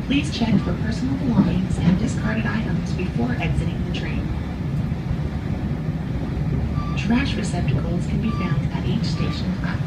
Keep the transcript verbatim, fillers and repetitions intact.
Please check for personal belongings and discarded items before exiting the train. Trash receptacles can be found at each station platform.